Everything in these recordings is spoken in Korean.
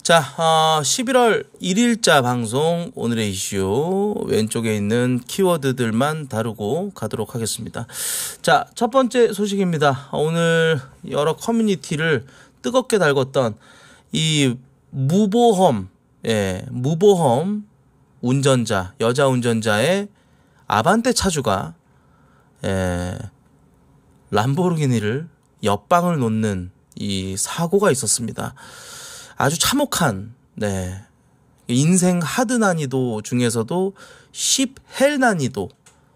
자, 11월 1일자 방송 오늘의 이슈 왼쪽에 있는 키워드들만 다루고 가도록 하겠습니다. 자, 첫 번째 소식입니다. 오늘 여러 커뮤니티를 뜨겁게 달궜던 이 무보험 운전자, 여자 운전자의 아반떼 차주가 람보르기니를 옆방을 놓는 이 사고가 있었습니다. 아주 참혹한 인생 하드 난이도 중에서도 10헬 난이도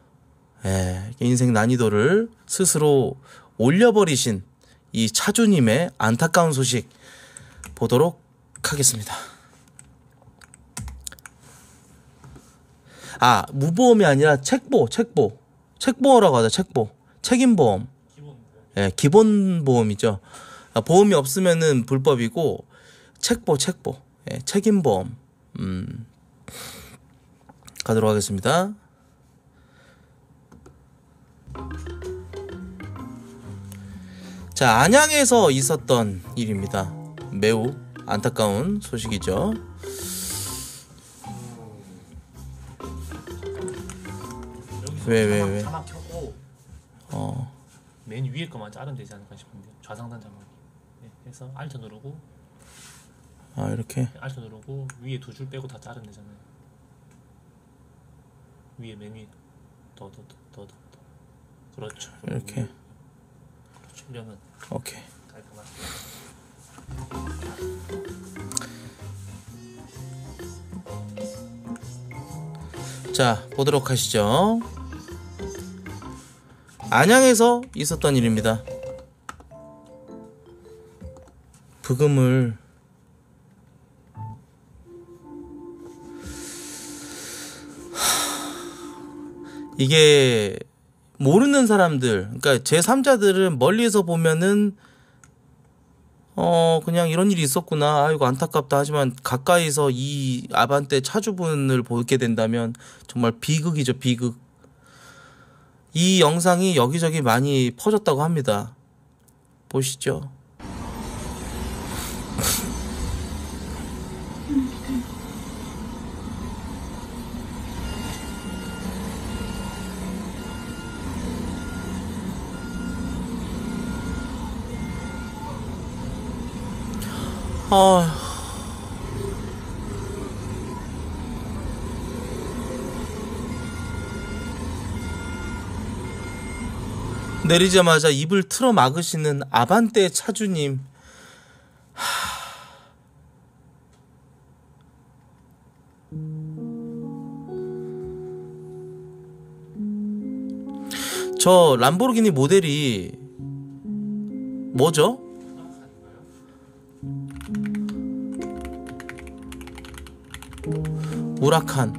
인생 난이도를 스스로 올려버리신 이 차주님의 안타까운 소식 보도록 하겠습니다. 무보험이 아니라 책보라고 하자. 책임보험. 기본보험이죠. 보험이 없으면은 불법이고 책보 책임보험 가도록 하겠습니다. 자, 안양에서 있었던 일입니다. 매우 안타까운 소식이죠. 왜? 자막 켜고 맨 위에 거만 자르면 되지 않을까 싶은데요. 좌상단 자막이. 해서 Alt 누르고 이렇게 Alt 누르고 위에 두 줄 빼고 다 자르면 되잖아요. 위에 맨 위에 더 그렇죠. 이렇게 그렇죠. 이러면 오케이. 깔끔하게. 자, 보도록 하시죠. 안양에서 있었던 일입니다. 부금을 이게 모르는 사람들, 그러니까 제3자들은 멀리에서 보면은 그냥 이런 일이 있었구나, 아이고 안타깝다 하지만 가까이서 이 아반떼 차주분을 보게 된다면 정말 비극이죠, 비극. 이 영상이 여기저기 많이 퍼졌다고 합니다. 보시죠. 내리자마자 입을 틀어 막으시는 아반떼 차주님. 저 람보르기니 모델이 뭐죠? 우라칸.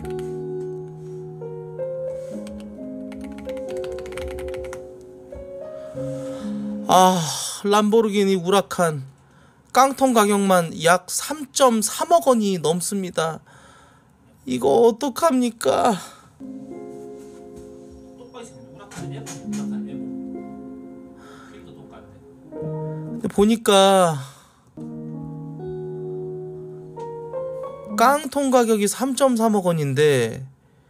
람보르기니 우라칸 깡통 가격만 약 3.3억 원이 넘습니다. 이거 어떡합니까? 근데 보니까 깡통 가격이 3.3억 원인데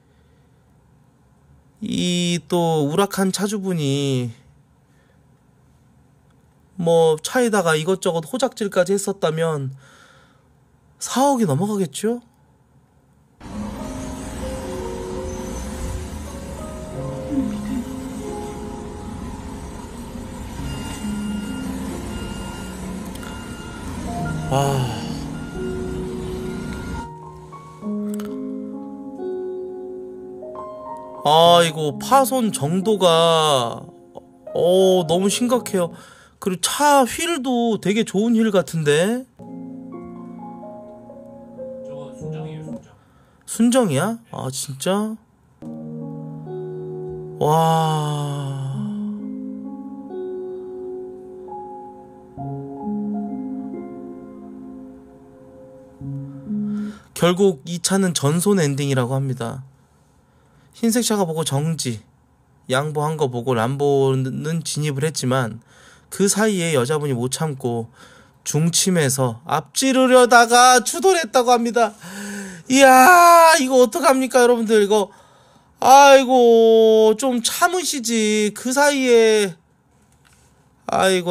이 또 우라칸 차주분이 뭐 차에다가 이것저것 호작질까지 했었다면 4억이 넘어가겠죠? 이거 파손 정도가 너무 심각해요. 그리고 차 휠도 되게 좋은 휠 같은데. 저거 순정이에요, 순정. 순정이야? 진짜? 와. 결국 이 차는 전손 엔딩이라고 합니다. 흰색 차가 보고 정지, 양보한 거 보고 람보는 진입을 했지만 그 사이에 여자분이 못 참고 중침에서 앞지르려다가 추돌했다고 합니다. 이야, 이거 어떡합니까, 여러분들. 이거 아이고, 좀 참으시지. 그 사이에 아이고.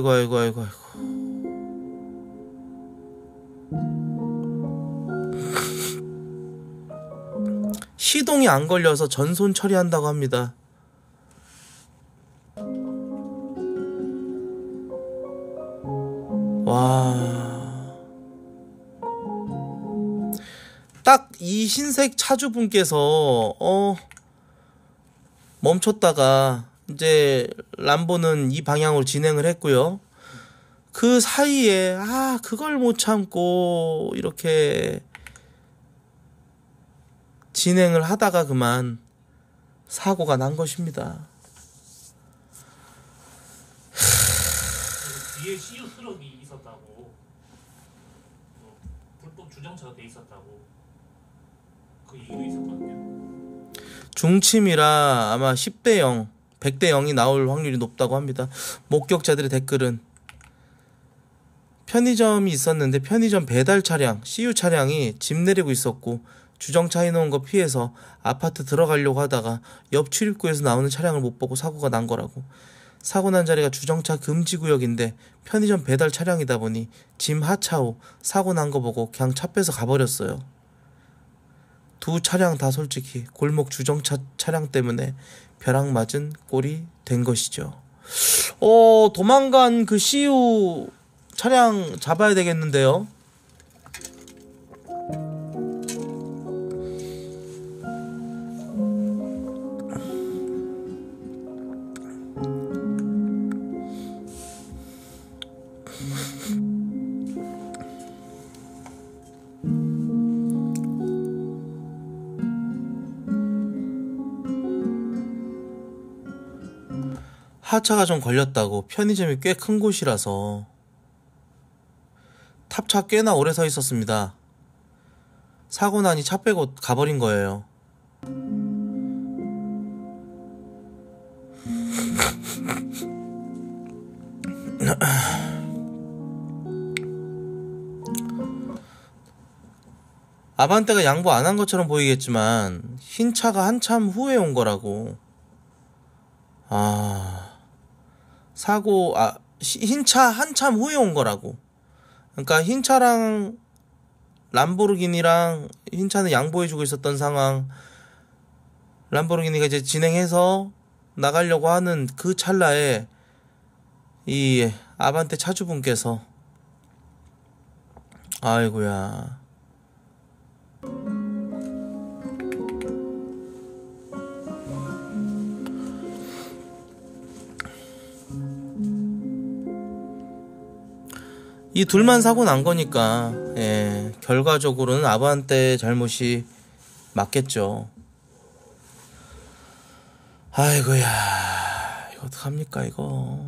시동이 안 걸려서 전손 처리한다고 합니다. 와. 딱 이 흰색 차주분께서 멈췄다가 이제 람보는 이 방향으로 진행을 했고요. 그 사이에 그걸 못 참고 이렇게 진행을 하다가 그만 사고가 난 것입니다. 뒤에 CU 트럭이 있었다고, 불법 주정차가 돼 있었다고 그 이유도 있었거든요. 중침이라 아마 10대 0, 100대 0이 나올 확률이 높다고 합니다. 목격자들의 댓글은 편의점이 있었는데 편의점 배달 차량, CU 차량이 짐 내리고 있었고 주정차 해놓은 거 피해서 아파트 들어가려고 하다가 옆 출입구에서 나오는 차량을 못 보고 사고가 난 거라고. 사고 난 자리가 주정차 금지 구역인데 편의점 배달 차량이다 보니 짐 하차후 사고 난 거 보고 그냥 차 빼서 가버렸어요. 두 차량 다 솔직히 골목 주정차 차량 때문에 벼락 맞은 꼴이 된 것이죠. 도망간 그 CU 차량 잡아야 되겠는데요. 하차가 좀 걸렸다고. 편의점이 꽤 큰 곳이라서 탑차 꽤나 오래 서 있었습니다. 사고 나니 차 빼고 가버린 거예요. 아반떼가 양보 안 한 것처럼 보이겠지만 흰 차가 한참 후에 온 거라고. 흰 차 한참 후에 온 거라고. 그러니까 흰 차랑 람보르기니랑 흰 차는 양보해주고 있었던 상황. 람보르기니가 이제 진행해서 나가려고 하는 그 찰나에 이 아반떼 차주분께서 아이고야. 이 둘만 사고 난 거니까 결과적으로는 아반떼 잘못이 맞겠죠. 아이고야, 이거 어떡합니까 이거.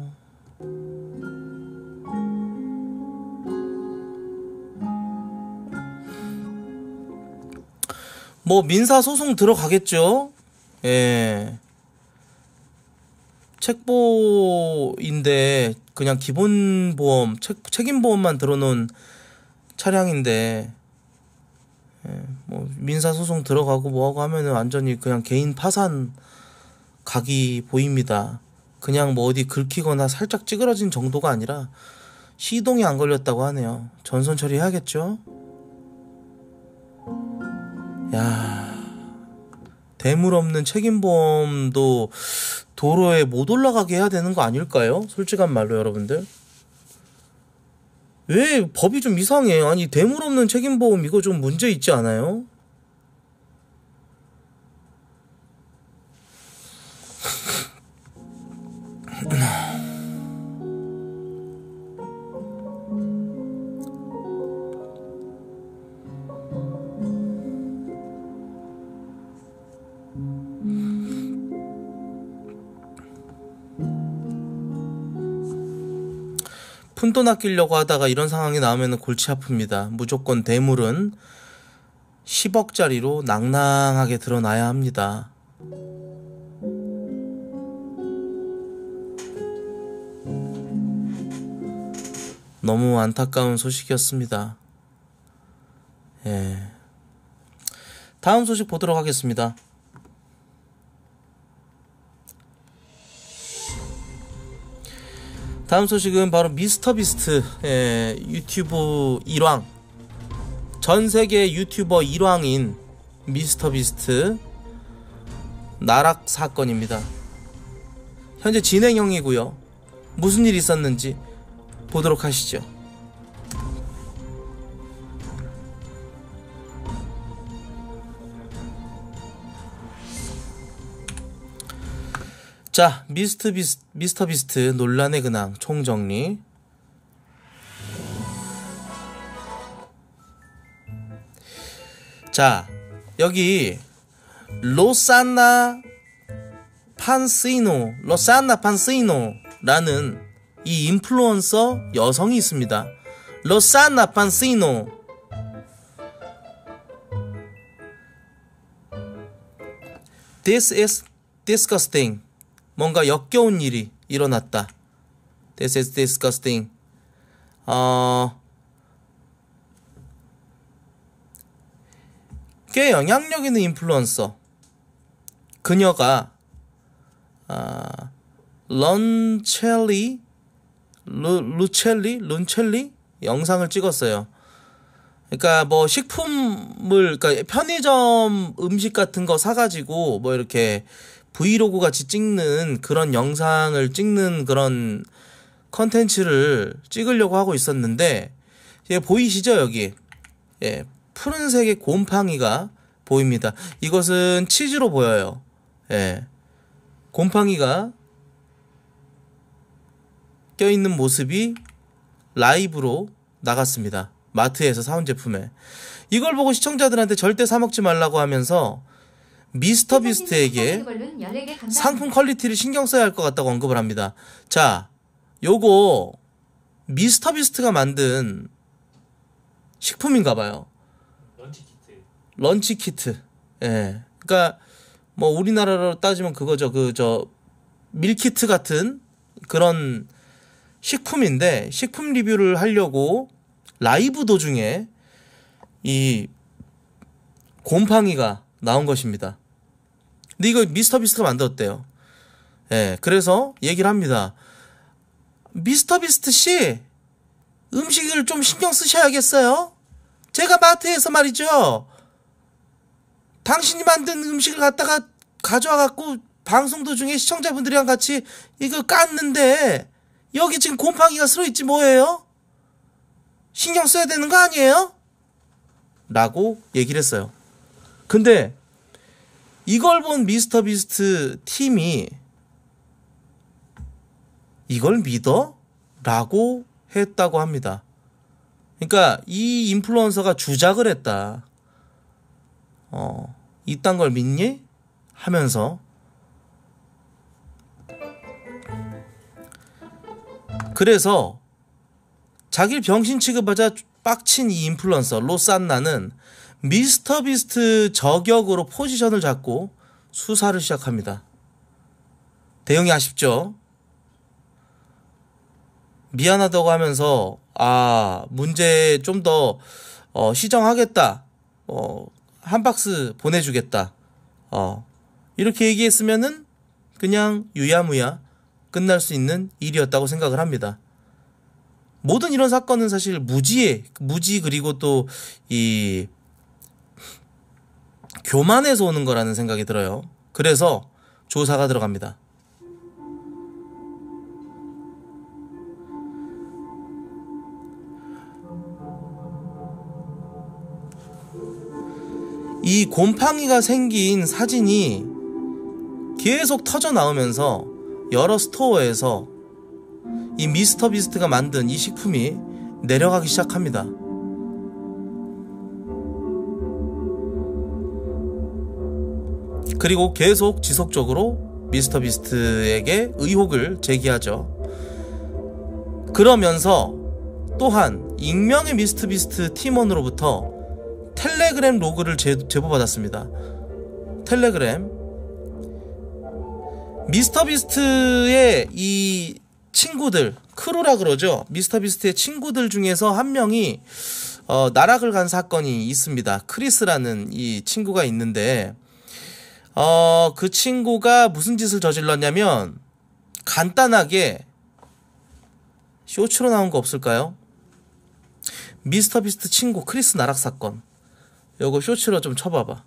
뭐 민사소송 들어가겠죠. 책보인데 그냥 기본보험, 책임보험만 들어놓은 차량인데 뭐 민사소송 들어가고 뭐하고 하면은 완전히 그냥 개인 파산 각이 보입니다. 그냥 뭐 어디 긁히거나 살짝 찌그러진 정도가 아니라 시동이 안 걸렸다고 하네요. 전손 처리해야겠죠. 야, 대물 없는 책임보험도 도로에 못 올라가게 해야 되는 거 아닐까요? 솔직한 말로 여러분들. 왜 법이 좀 이상해. 아니 대물 없는 책임보험 이거 좀 문제 있지 않아요? 푼돈 아끼려고 하다가 이런 상황이 나오면 골치 아픕니다. 무조건 대물은 10억짜리로 낭낭하게 드러나야 합니다. 너무 안타까운 소식이었습니다. 예. 다음 소식 보도록 하겠습니다. 다음 소식은 바로 미스터비스트 유튜브 1왕, 전세계 유튜버 1왕인 미스터비스트 나락 사건입니다. 현재 진행형이고요. 무슨 일이 있었는지 보도록 하시죠. 자, 미스터비스트 논란의 근황 총정리. 자, 여기 로산나 판시노라는 이 인플루언서 여성이 있습니다. 로산나 판시노. This is disgusting. 뭔가 역겨운 일이 일어났다. This is disgusting. 꽤 영향력 있는 인플루언서. 그녀가 룬첼리 영상을 찍었어요. 그러니까 뭐 식품을, 그러니까 편의점 음식 같은 거 사가지고 뭐 이렇게 브이로그 같이 찍는 그런 영상을 찍는 그런 컨텐츠를 찍으려고 하고 있었는데, 보이시죠 여기? 예, 푸른색의 곰팡이가 보입니다. 이것은 치즈로 보여요. 예, 곰팡이가 껴있는 모습이 라이브로 나갔습니다. 마트에서 사온 제품에. 이걸 보고 시청자들한테 절대 사먹지 말라고 하면서 미스터비스트에게 상품 퀄리티를 신경 써야 할 것 같다고 언급을 합니다. 자, 요거 미스터비스트가 만든 식품인가봐요. 런치 키트. 예. 그러니까 뭐 우리나라로 따지면 그거죠. 밀키트 같은 그런 식품인데, 식품 리뷰를 하려고 라이브 도중에 이 곰팡이가 나온 것입니다. 근데 이거 미스터비스트가 만들었대요. 예, 그래서 얘기를 합니다. 미스터비스트 씨, 음식을 좀 신경 쓰셔야겠어요. 제가 마트에서 말이죠, 당신이 만든 음식을 갖다가 가져와갖고 방송 도중에 시청자분들이랑 같이 이거 깠는데 여기 지금 곰팡이가 쓸어있지 뭐예요? 신경 써야 되는 거 아니에요? 라고 얘기를 했어요. 근데 이걸 본 미스터비스트 팀이 이걸 믿어? 라고 했다고 합니다. 그러니까 이 인플루언서가 주작을 했다. 이딴 걸 믿니? 하면서. 그래서 자기를 병신 취급하자 빡친 이 인플루언서 로산나는 미스터비스트 저격으로 포지션을 잡고 수사를 시작합니다. 대응이 아쉽죠? 미안하다고 하면서 문제 좀 더 시정하겠다, 한 박스 보내주겠다, 이렇게 얘기했으면은 그냥 유야무야 끝날 수 있는 일이었다고 생각을 합니다. 모든 이런 사건은 사실 무지, 그리고 또 이 교만에서 오는 거라는 생각이 들어요. 그래서 조사가 들어갑니다. 이 곰팡이가 생긴 사진이 계속 터져 나오면서 여러 스토어에서 이 미스터비스트가 만든 이 식품이 내려가기 시작합니다. 그리고 계속 지속적으로 미스터비스트에게 의혹을 제기하죠. 그러면서 또한 익명의 미스터비스트 팀원으로부터 텔레그램 로그를 제보받았습니다. 텔레그램. 미스터비스트의 이 친구들, 크루라 그러죠. 미스터 비스트의 친구들 중에서 한 명이 나락을 간 사건이 있습니다. 크리스라는 이 친구가 있는데 그 친구가 무슨 짓을 저질렀냐면 간단하게 쇼츠로 나온 거 없을까요? 미스터 비스트 친구 크리스 나락 사건. 요거 쇼츠로 좀 쳐봐봐.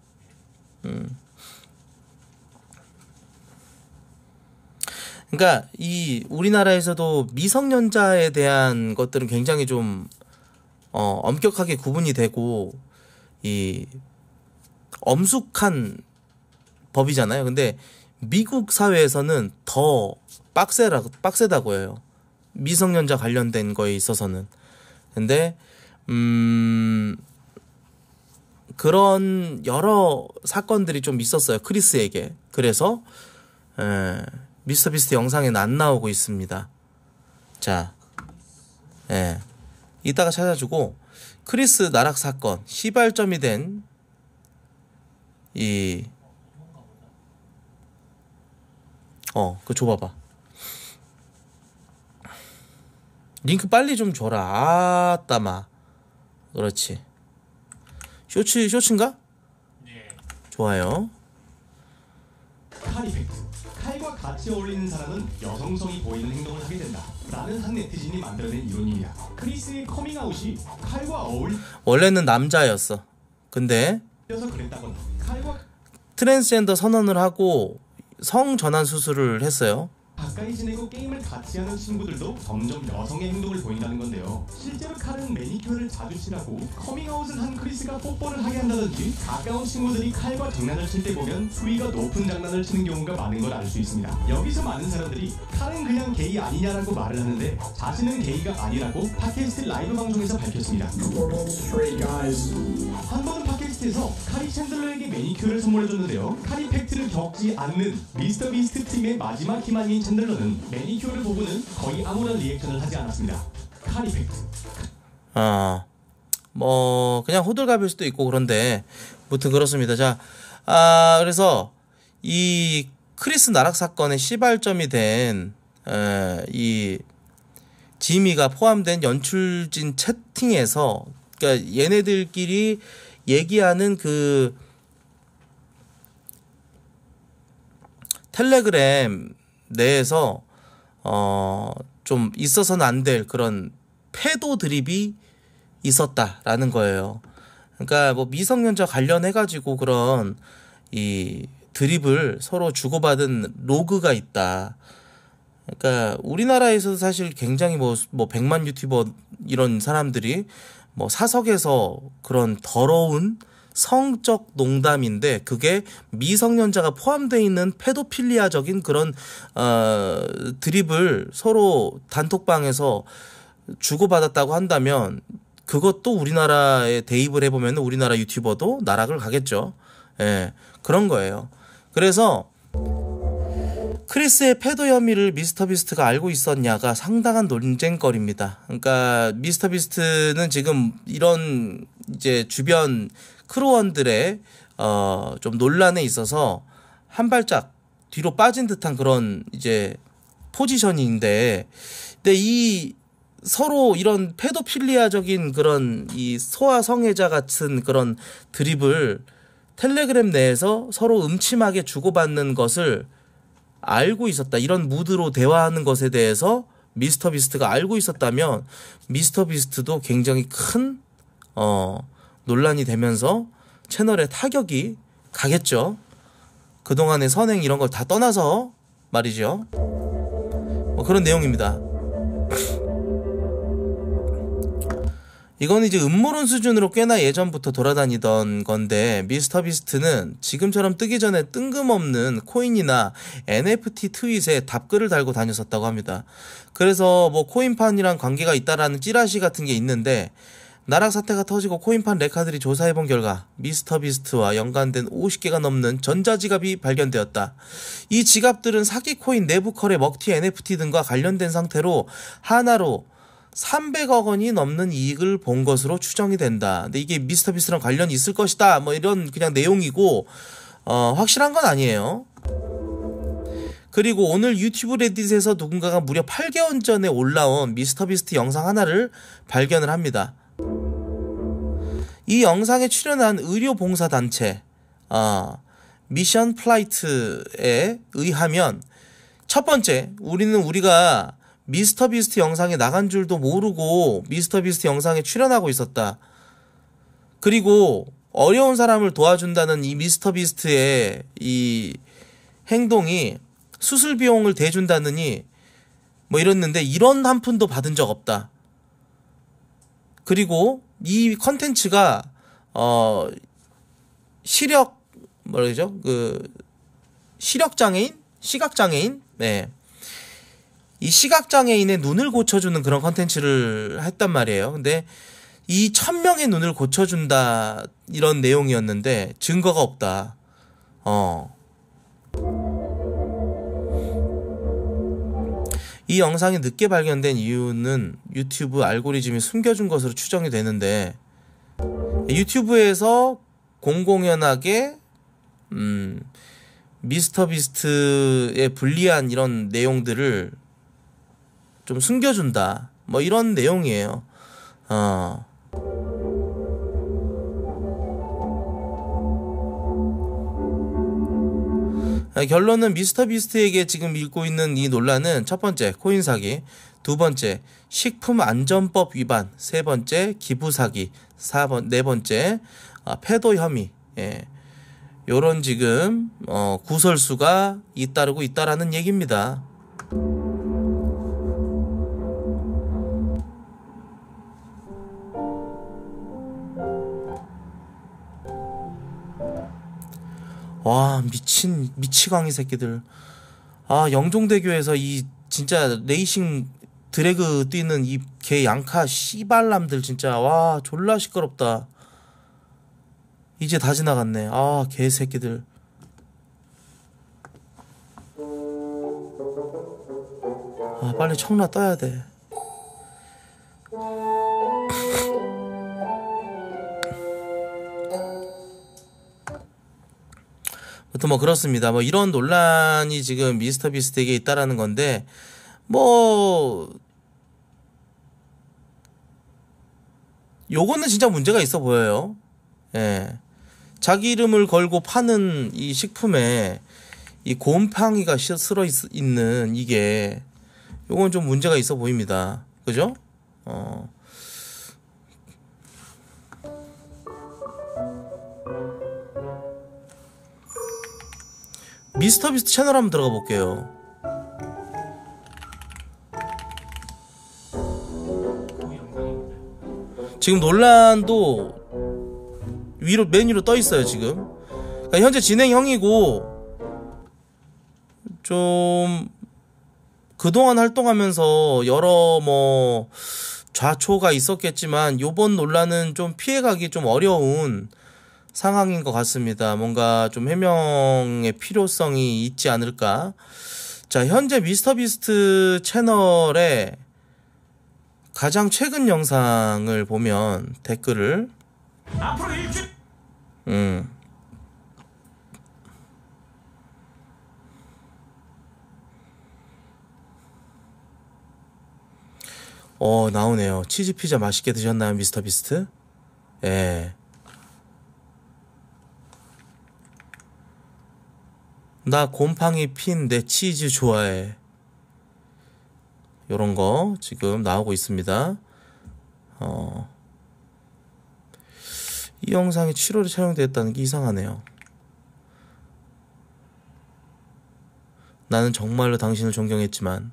그러니까 이 우리나라에서도 미성년자에 대한 것들은 굉장히 좀 엄격하게 구분이 되고 이 엄숙한 법이잖아요. 근데 미국 사회에서는 더 빡세다고 해요. 미성년자 관련된 거에 있어서는. 근데 그런 여러 사건들이 좀 있었어요. 크리스에게. 그래서 미스터 비스트 영상에는 안 나오고 있습니다. 자, 이따가 찾아주고 크리스 나락 사건 시발점이 된 그거 줘봐봐. 링크 빨리 좀 줘라. 아따마. 그렇지. 쇼츠인가? 네. 좋아요. 카리팩트. 칼과 같이 어울리는 사람은 여성성이 보이는 행동을 하게 된다 라는 한 네티즌이 만들어낸 이론입니다. 크리스의 커밍아웃이 칼과 원래는 남자였어. 근데 그랬다거나 칼과 트랜스젠더 선언을 하고 성전환 수술을 했어요. 가까이 지내고 게임을 같이 하는 친구들도 점점 여성의 행동을 보인다는 건데요. 실제로 칼은 매니큐어를 자주 칠하고 커밍아웃을 한 크리스가 뽀뽀를 하게 한다든지 가까운 친구들이 칼과 장난을 칠 때 보면 수위가 높은 장난을 치는 경우가 많은 걸 알 수 있습니다. 여기서 많은 사람들이 칼은 그냥 게이 아니냐라고 말을 하는데 자신은 게이가 아니라고 팟캐스트 라이브 방송에서 밝혔습니다. 한 번은 팟캐스트에서 카리 챈들러에게 매니큐어를 선물해줬는데요. 카리 팩트를 겪지 않는 미스터 비스트 팀의 마지막 희망인 챈들러는 매니큐어를 보고는 거의 아무런 리액션을 하지 않았습니다. 카리 팩트. 뭐 그냥 호들갑일 수도 있고 그런데 무튼 그렇습니다. 자, 그래서 이 크리스 나락 사건의 시발점이 된 이 지미가 포함된 연출진 채팅에서 그러니까 얘네들끼리 얘기하는 그 텔레그램 내에서 좀 있어서는 안 될 그런 패도 드립이 있었다라는 거예요. 그러니까 뭐 미성년자 관련해가지고 그런 이 드립을 서로 주고받은 로그가 있다. 그러니까 우리나라에서도 사실 굉장히 뭐 100만 유튜버 이런 사람들이 뭐 사석에서 그런 더러운 성적 농담인데 그게 미성년자가 포함되어 있는 페도필리아적인 그런 드립을 서로 단톡방에서 주고받았다고 한다면 그것도 우리나라에 대입을 해보면 우리나라 유튜버도 나락을 가겠죠. 그런 거예요. 그래서 크리스의 패도 혐의를 미스터 비스트가 알고 있었냐가 상당한 논쟁거리입니다. 그러니까 미스터 비스트는 지금 이런 이제 주변 크루원들의 좀 논란에 있어서 한 발짝 뒤로 빠진 듯한 그런 이제 포지션인데, 근데 이 서로 이런 페도필리아적인 그런 이 소아성애자 같은 그런 드립을 텔레그램 내에서 서로 음침하게 주고받는 것을 알고 있었다. 이런 무드로 대화하는 것에 대해서 미스터 비스트가 알고 있었다면 미스터 비스트도 굉장히 큰 논란이 되면서 채널에 타격이 가겠죠. 그동안의 선행 이런 걸 다 떠나서 말이죠. 뭐 그런 내용입니다. 이건 이제 음모론 수준으로 꽤나 예전부터 돌아다니던 건데 미스터 비스트는 지금처럼 뜨기 전에 뜬금없는 코인이나 NFT 트윗에 답글을 달고 다녔었다고 합니다. 그래서 뭐 코인판이랑 관계가 있다라는 찌라시 같은 게 있는데 나락 사태가 터지고 코인판 레카들이 조사해본 결과 미스터 비스트와 연관된 50개가 넘는 전자지갑이 발견되었다. 이 지갑들은 사기 코인, 내부 거래, 먹튀, NFT 등과 관련된 상태로 하나로 300억 원이 넘는 이익을 본 것으로 추정이 된다. 근데 이게 미스터 비스트랑 관련이 있을 것이다. 뭐 이런 그냥 내용이고 확실한 건 아니에요. 그리고 오늘 유튜브 레딧에서 누군가가 무려 8개월 전에 올라온 미스터비스트 영상 하나를 발견을 합니다. 이 영상에 출연한 의료봉사단체 미션 플라이트에 의하면 첫 번째, 우리가 미스터비스트 영상에 나간 줄도 모르고 미스터비스트 영상에 출연하고 있었다. 그리고 어려운 사람을 도와준다는 이 미스터비스트의 이 행동이 수술 비용을 대준다느니 뭐 이랬는데 이런 한 푼도 받은 적 없다. 그리고 이 컨텐츠가 시각장애인? 네. 이 시각장애인의 눈을 고쳐주는 그런 컨텐츠를 했단 말이에요. 근데 이 1000명의 눈을 고쳐준다 이런 내용이었는데 증거가 없다. 이 영상이 늦게 발견된 이유는 유튜브 알고리즘이 숨겨준 것으로 추정이 되는데 유튜브에서 공공연하게 미스터비스트의 불리한 이런 내용들을 좀 숨겨준다 뭐 이런 내용이에요. 결론은 미스터비스트에게 지금 일고 있는 이 논란은 첫 번째 코인 사기, 두 번째 식품 안전법 위반, 세 번째 기부 사기, 네 번째 패도 혐의, 요런 지금 구설수가 잇따르고 있다라는 얘기입니다. 와, 미치광이 새끼들. 영종대교에서 이 진짜 레이싱 드래그 뛰는 이 개 양카 씨발람들 진짜 와 졸라 시끄럽다. 이제 다 지나갔네. 개새끼들. 빨리 청라 떠야 돼. 아무튼 뭐 그렇습니다. 뭐 이런 논란이 지금 미스터비스트에게 있다라는 건데 뭐 요거는 진짜 문제가 있어 보여요. 자기 이름을 걸고 파는 이 식품에 이 곰팡이가 쓸어 있는 이게 요건 좀 문제가 있어 보입니다. 그죠? 미스터비스트 채널 한번 들어가 볼게요. 지금 논란도 맨 위로 떠 있어요, 지금. 그러니까 현재 진행형이고, 좀, 그동안 활동하면서 여러 좌초가 있었겠지만, 요번 논란은 좀 피해가기 좀 어려운 상황인 것 같습니다. 뭔가 좀 해명의 필요성이 있지 않을까. 자, 현재 미스터비스트 채널에 가장 최근 영상을 보면 댓글을 앞으로 일주일 나오네요. 치즈피자 맛있게 드셨나요, 미스터비스트? 예. 나 곰팡이 핀 내 치즈 좋아해. 요런 거 지금 나오고 있습니다. 이 영상이 7월에 촬영됐다는 게 이상하네요. 나는 정말로 당신을 존경했지만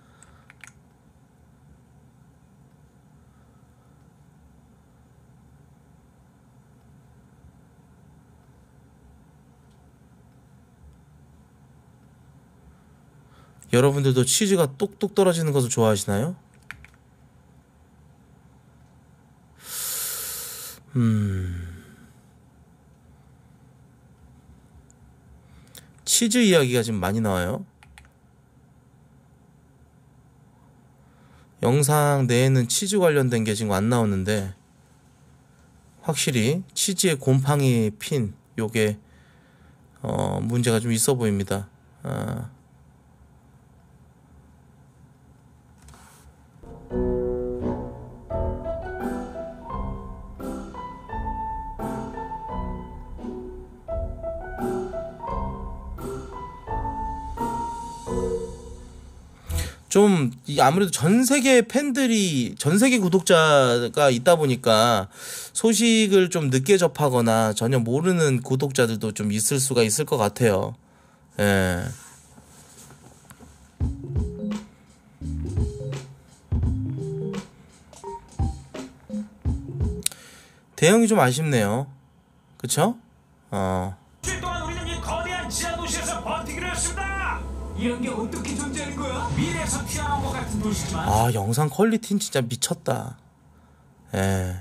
여러분들도 치즈가 똑똑 떨어지는 것을 좋아하시나요? 치즈 이야기가 지금 많이 나와요. 영상 내에는 치즈 관련된 게 지금 안 나오는데 확실히 치즈의 곰팡이 핀 요게 문제가 좀 있어 보입니다. 좀 아무래도 전 세계 팬들이 전 세계 구독자가 있다 보니까 소식을 좀 늦게 접하거나 전혀 모르는 구독자들도 좀 있을 수가 있을 것 같아요. 예. 대형이 좀 아쉽네요. 그쵸? 주 동안 우리는 이 거대한 지하 도시에서 버티기로 했습니다. 이런 게 어떻게 존재하는 거야? 미래에서 튀어나온 것 같은 도시지만. 아, 영상 퀄리티는 진짜 미쳤다. 예.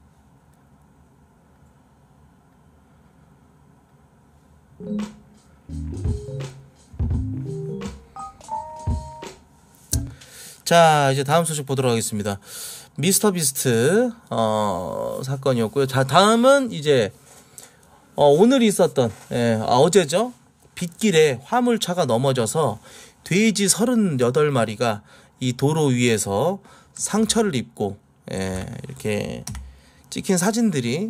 자, 이제 다음 소식 보도록 하겠습니다. 미스터 비스트 사건이었고요. 자, 다음은 이제 오늘 있었던 어제죠. 빗길에 화물차가 넘어져서 돼지 38마리가 이 도로 위에서 상처를 입고 이렇게 찍힌 사진들이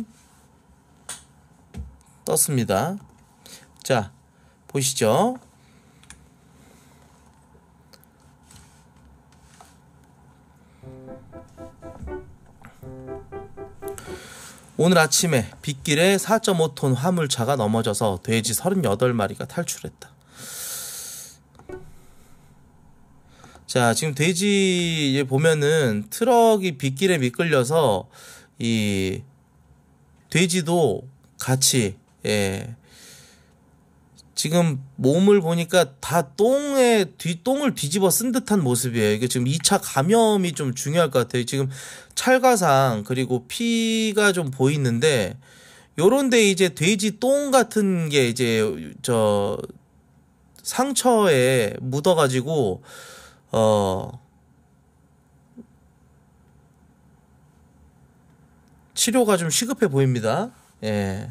떴습니다. 자, 보시죠. 오늘 아침에 빗길에 4.5톤 화물차가 넘어져서 돼지 38마리가 탈출했다. 자, 지금 돼지 보면은 트럭이 빗길에 미끌려서 이 돼지도 같이 지금 몸을 보니까 다 똥을 뒤집어 쓴 듯한 모습이에요. 이게 지금 2차 감염이 좀 중요할 것 같아요. 지금 찰과상 그리고 피가 좀 보이는데 요런데 이제 돼지 똥 같은 게 이제 상처에 묻어가지고 치료가 좀 시급해 보입니다. 예.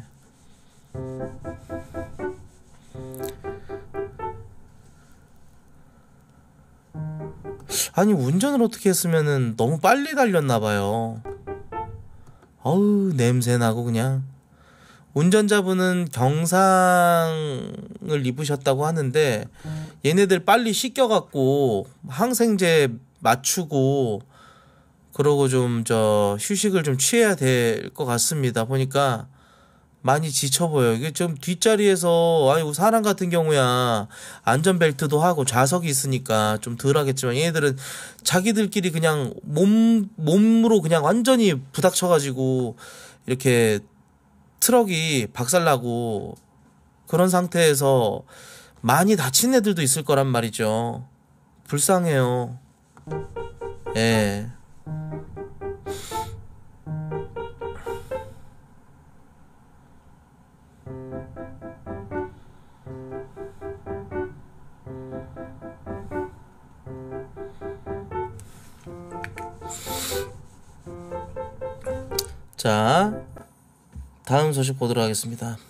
아니, 운전을 어떻게 했으면은 너무 빨리 달렸나 봐요. 어우, 냄새 나고 그냥. 운전자분은 경상을 입으셨다고 하는데 얘네들 빨리 씻겨갖고 항생제 맞추고 그러고 좀 휴식을 좀 취해야 될 것 같습니다. 보니까 많이 지쳐 보여요. 이게 좀 뒷자리에서 아이고 사람 같은 경우야 안전벨트도 하고 좌석이 있으니까 좀 덜 하겠지만 얘네들은 자기들끼리 그냥 몸으로 그냥 완전히 부닥쳐가지고 이렇게 트럭이 박살나고 그런 상태에서 많이 다친 애들도 있을 거란 말이죠. 불쌍해요. 예. 자, 다음 소식 보도록 하겠습니다.